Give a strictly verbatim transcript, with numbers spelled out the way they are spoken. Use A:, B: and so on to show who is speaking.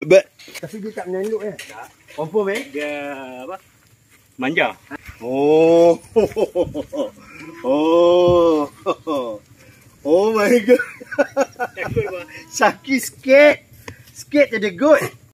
A: But
B: Tapi dia tak menyanduk ya?
C: Tak.
B: Confirm eh?
C: Dia apa? Manja.
A: oh. Oh. Oh my god.
C: Takut apa?
A: Sakit sikit. Sikit je dia good.